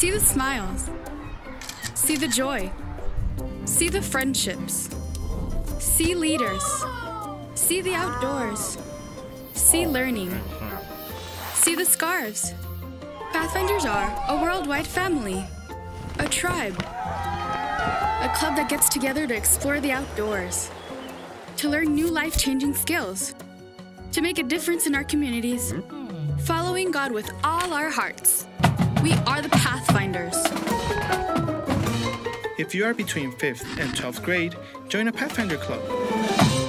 See the smiles. See the joy. See the friendships. See leaders. See the outdoors. See learning. See the scarves. Pathfinders are a worldwide family, a tribe, a club that gets together to explore the outdoors, to learn new life-changing skills, to make a difference in our communities, following God with all our hearts. We are the Pathfinders. If you are between 5th and 12th grade, join a Pathfinder club.